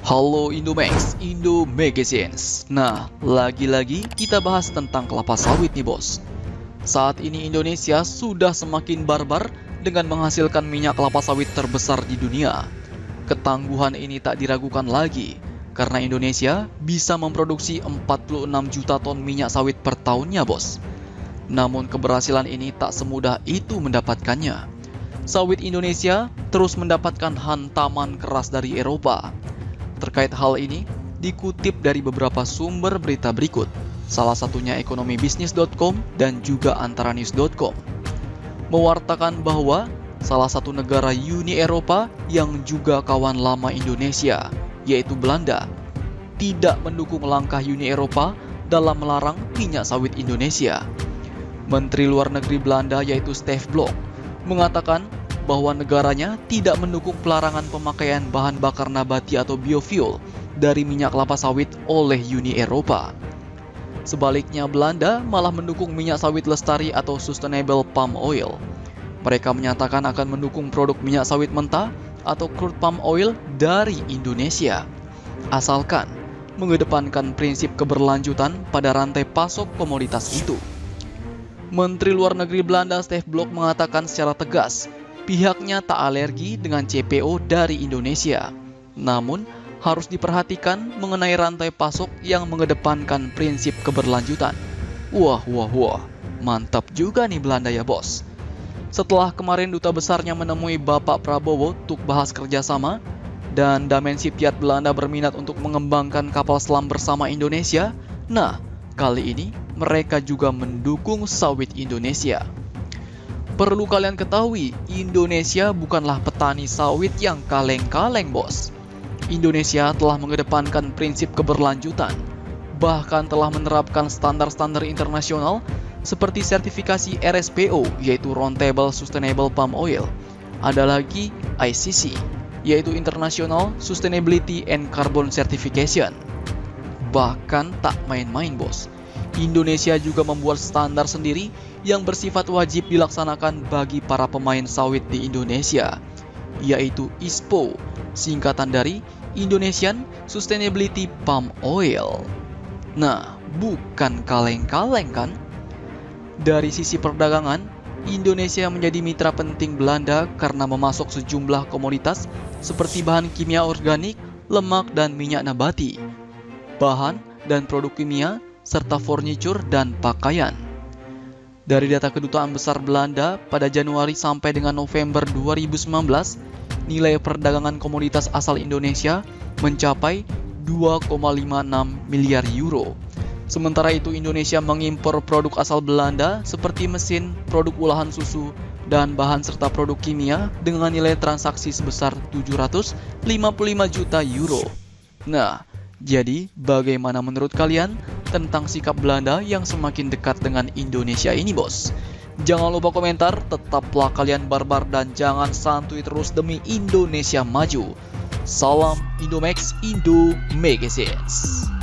Halo Indomax, Indo Magazines. Nah, lagi-lagi kita bahas tentang kelapa sawit nih bos. Saat ini Indonesia sudah semakin barbar dengan menghasilkan minyak kelapa sawit terbesar di dunia. Ketangguhan ini tak diragukan lagi, karena Indonesia bisa memproduksi 46 juta ton minyak sawit per tahunnya bos. Namun keberhasilan ini tak semudah itu mendapatkannya. Sawit Indonesia terus mendapatkan hantaman keras dari Eropa. Terkait hal ini, dikutip dari beberapa sumber berita berikut, salah satunya ekonomibisnis.com dan juga antaranews.com, mewartakan bahwa salah satu negara Uni Eropa yang juga kawan lama Indonesia, yaitu Belanda, tidak mendukung langkah Uni Eropa dalam melarang minyak sawit Indonesia. Menteri Luar Negeri Belanda yaitu Stef Blok mengatakan bahwa negaranya tidak mendukung pelarangan pemakaian bahan bakar nabati atau biofuel dari minyak kelapa sawit oleh Uni Eropa. Sebaliknya, Belanda malah mendukung minyak sawit lestari atau sustainable palm oil. Mereka menyatakan akan mendukung produk minyak sawit mentah atau crude palm oil dari Indonesia, asalkan mengedepankan prinsip keberlanjutan pada rantai pasok komoditas itu. Menteri Luar Negeri Belanda Stef Blok mengatakan secara tegas, pihaknya tak alergi dengan CPO dari Indonesia, namun harus diperhatikan mengenai rantai pasok yang mengedepankan prinsip keberlanjutan. Wah, mantap juga nih Belanda ya bos. Setelah kemarin duta besarnya menemui Bapak Prabowo untuk bahas kerjasama, dan Damen Shipyard Belanda berminat untuk mengembangkan kapal selam bersama Indonesia, nah kali ini mereka juga mendukung sawit Indonesia. Perlu kalian ketahui, Indonesia bukanlah petani sawit yang kaleng-kaleng bos. Indonesia telah mengedepankan prinsip keberlanjutan, bahkan telah menerapkan standar-standar internasional seperti sertifikasi RSPO, yaitu Roundtable Sustainable Palm Oil. Ada lagi ICC, yaitu International Sustainability and Carbon Certification. Bahkan tak main-main bos, Indonesia juga membuat standar sendiri yang bersifat wajib dilaksanakan bagi para pemain sawit di Indonesia, yaitu ISPO, singkatan dari Indonesian Sustainability Palm Oil. Nah, bukan kaleng-kaleng kan? Dari sisi perdagangan, Indonesia menjadi mitra penting Belanda karena memasok sejumlah komoditas seperti bahan kimia organik, lemak dan minyak nabati, bahan dan produk kimia, serta furniture dan pakaian. Dari data Kedutaan Besar Belanda pada Januari sampai dengan November 2019, nilai perdagangan komoditas asal Indonesia mencapai 2,56 miliar euro. Sementara itu Indonesia mengimpor produk asal Belanda seperti mesin, produk olahan susu, dan bahan serta produk kimia dengan nilai transaksi sebesar 755 juta euro. Nah, jadi bagaimana menurut kalian tentang sikap Belanda yang semakin dekat dengan Indonesia ini bos? Jangan lupa komentar, tetaplah kalian barbar dan jangan santuy terus demi Indonesia maju. Salam Indomax, Indo Magazines.